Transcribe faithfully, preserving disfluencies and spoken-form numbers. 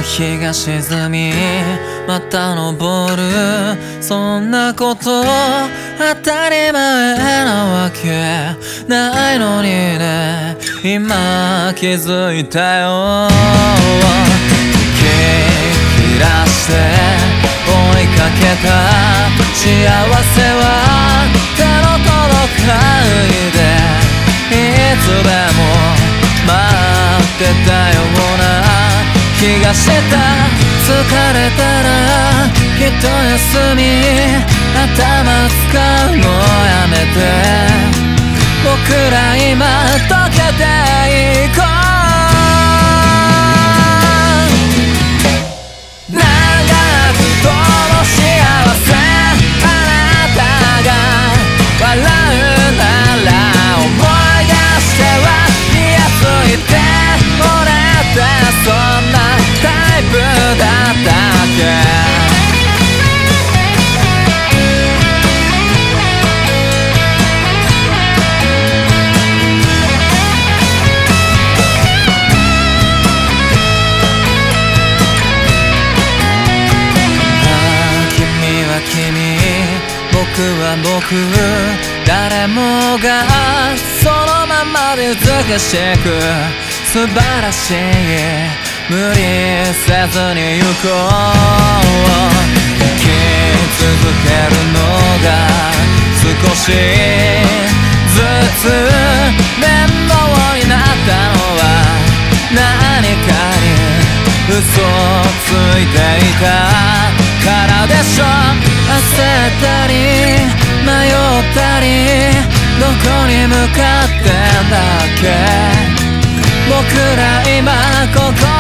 日が沈みまた昇る、そんなこと当たり前なわけないのにね、今気づいたよ。気切らして追いかけた幸せは手の届かないで、いつでも待ってたような気がした。疲れたらひと休み、頭使うのやめて、僕ら今溶けていこう。長くとも幸せ、あなたが笑うなら思い出しては気がついて、俺ってそんなタイプだったっけ。僕は僕、誰もがそのままで美しく素晴らしい、無理せずに行こう。生き続けるのが少しずつ面倒になったのは何かに嘘をついていたからでしょ。焦ったり迷ったり、どこに向かってんだっけ。僕ら今ここ